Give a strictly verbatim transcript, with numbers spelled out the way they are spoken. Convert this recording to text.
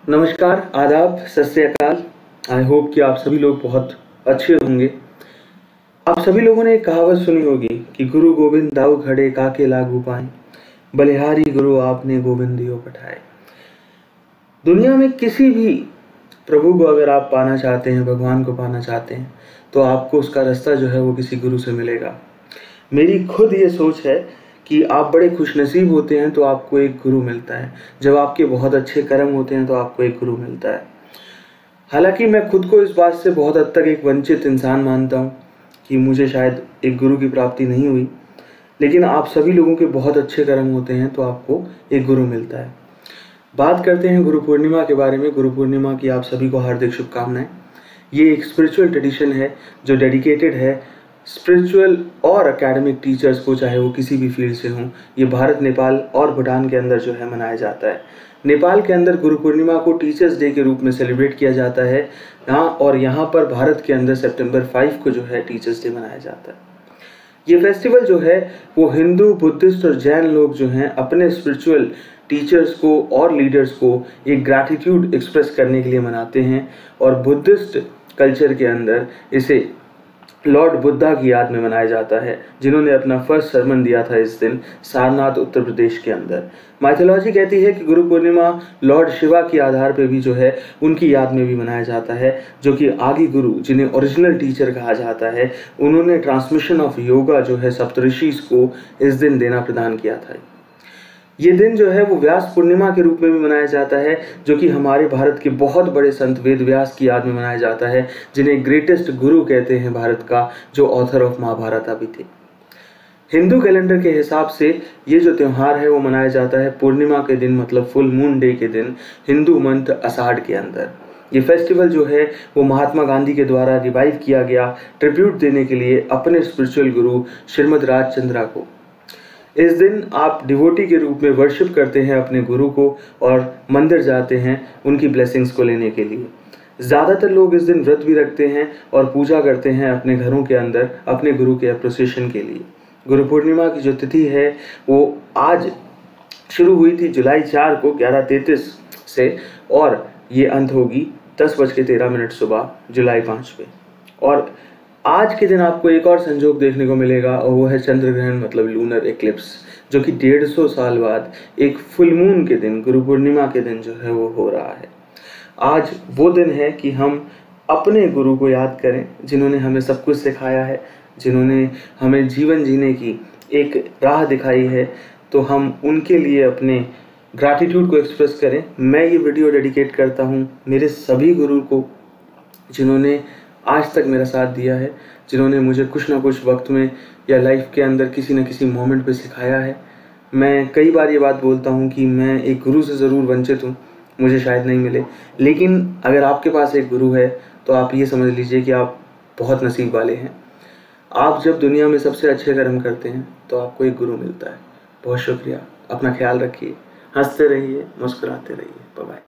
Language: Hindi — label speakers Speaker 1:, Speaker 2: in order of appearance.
Speaker 1: नमस्कार, आदाब, सत श्री अकाल। आई होप कि आप सभी लोग बहुत अच्छे होंगे। आप सभी लोगों ने एक कहावत सुनी होगी कि गुरु गोविंद दाऊ खड़े काके लागू पाए, बलिहारी गुरु आपने गोविंदियो पठाए। दुनिया में किसी भी प्रभु को अगर आप पाना चाहते हैं, भगवान को पाना चाहते हैं, तो आपको उसका रास्ता जो है वो किसी गुरु से मिलेगा। मेरी खुद ये सोच है कि आप बड़े खुशनसीब होते हैं तो आपको एक गुरु मिलता है। जब आपके बहुत अच्छे कर्म होते हैं तो आपको एक गुरु मिलता है। हालांकि मैं खुद को इस बात से बहुत हद तक एक वंचित इंसान मानता हूँ कि मुझे शायद एक गुरु की प्राप्ति नहीं हुई, लेकिन आप सभी लोगों के बहुत अच्छे कर्म होते हैं तो आपको एक गुरु मिलता है। बात करते हैं गुरु पूर्णिमा के बारे में। गुरु पूर्णिमा की आप सभी को हार्दिक शुभकामनाएं। ये एक स्पिरिचुअल ट्रेडिशन है जो डेडिकेटेड है स्पिरिचुअल और एकेडमिक टीचर्स को, चाहे वो किसी भी फील्ड से हों। ये भारत, नेपाल और भूटान के अंदर जो है मनाया जाता है। नेपाल के अंदर गुरु पूर्णिमा को टीचर्स डे के रूप में सेलिब्रेट किया जाता है यहाँ, और यहाँ पर भारत के अंदर सितंबर पाँच को जो है टीचर्स डे मनाया जाता है। ये फेस्टिवल जो है वो हिंदू, बुद्धिस्ट और जैन लोग जो हैं अपने स्पिरिचुअल टीचर्स को और लीडर्स को एक ग्रैटिट्यूड एक्सप्रेस करने के लिए मनाते हैं। और बुद्धिस्ट कल्चर के अंदर इसे लॉर्ड बुद्धा की याद में मनाया जाता है, जिन्होंने अपना फर्स्ट सरमन दिया था इस दिन सारनाथ, उत्तर प्रदेश के अंदर। माइथोलॉजी कहती है कि गुरु पूर्णिमा लॉर्ड शिवा के आधार पे भी जो है उनकी याद में भी मनाया जाता है, जो कि आदि गुरु, जिन्हें ओरिजिनल टीचर कहा जाता है, उन्होंने ट्रांसमिशन ऑफ योगा जो है सप्तऋषिस को इस दिन देना प्रदान किया था। ये दिन जो है वो व्यास पूर्णिमा के रूप में भी मनाया जाता है, जो कि हमारे भारत के बहुत बड़े संत वेद व्यास की याद में मनाया जाता है, जिन्हें ग्रेटेस्ट गुरु कहते हैं भारत का, जो ऑथर ऑफ महाभारत भी थे। हिंदू कैलेंडर के हिसाब से ये जो त्यौहार है वो मनाया जाता है पूर्णिमा के दिन, मतलब फुल मून डे के दिन, हिंदू मंथ आषाढ़ के अंदर। ये फेस्टिवल जो है वो महात्मा गांधी के द्वारा रिवाइव किया गया, ट्रिब्यूट देने के लिए अपने स्पिरिचुअल गुरु श्रीमद राजचंद्रा को। इस दिन आप डिवोटी के रूप में वर्शिप करते हैं अपने गुरु को और मंदिर जाते हैं उनकी ब्लेसिंग्स को लेने के लिए। ज़्यादातर लोग इस दिन व्रत भी रखते हैं और पूजा करते हैं अपने घरों के अंदर अपने गुरु के अप्रिसिएशन के लिए। गुरु पूर्णिमा की जो तिथि है वो आज शुरू हुई थी जुलाई चार को ग्यारह तैंतीस से, और ये अंत होगी दस बज के तेरह मिनट सुबह जुलाई पाँच पे। और आज के दिन आपको एक और संजोग देखने को मिलेगा, और वो है चंद्र ग्रहण, मतलब लूनर एक्लिप्स, जो कि डेढ़ सौ साल बाद एक फुल मून के दिन, गुरु पूर्णिमा के दिन जो है वो हो रहा है। आज वो दिन है कि हम अपने गुरु को याद करें, जिन्होंने हमें सब कुछ सिखाया है, जिन्होंने हमें जीवन जीने की एक राह दिखाई है, तो हम उनके लिए अपने ग्रैटिट्यूड को एक्सप्रेस करें। मैं ये वीडियो डेडिकेट करता हूँ मेरे सभी गुरु को, जिन्होंने आज तक मेरा साथ दिया है, जिन्होंने मुझे कुछ ना कुछ वक्त में या लाइफ के अंदर किसी न किसी मोमेंट पे सिखाया है। मैं कई बार ये बात बोलता हूँ कि मैं एक गुरु से ज़रूर वंचित हूँ, मुझे शायद नहीं मिले, लेकिन अगर आपके पास एक गुरु है तो आप ये समझ लीजिए कि आप बहुत नसीब वाले हैं। आप जब दुनिया में सबसे अच्छे कर्म करते हैं तो आपको एक गुरु मिलता है। बहुत शुक्रिया, अपना ख्याल रखिए, हंसते रहिए, मुस्कुराते रहिए। Bye bye.